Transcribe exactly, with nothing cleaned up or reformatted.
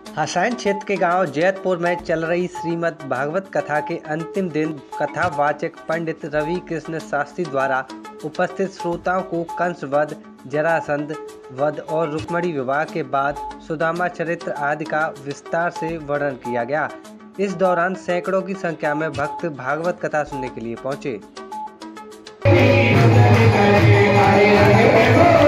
हसैन क्षेत्र के गांव जैतपुर में चल रही श्रीमद् भागवत कथा के अंतिम दिन कथावाचक पंडित रवि कृष्ण शास्त्री द्वारा उपस्थित श्रोताओं को कंस वध, जरासंध वध और रुक्मिणी विवाह के बाद सुदामा चरित्र आदि का विस्तार से वर्णन किया गया। इस दौरान सैकड़ों की संख्या में भक्त भागवत कथा सुनने के लिए पहुंचे।